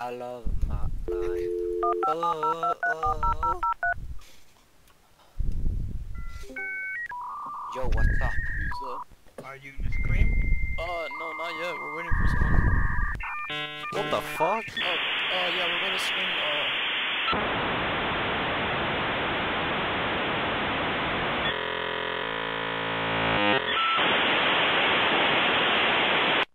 I love my life. Oh, oh. Yo, what's up? Are you gonna scream? No, not yet. We're waiting for someone. What the fuck? Yeah, we're gonna scream,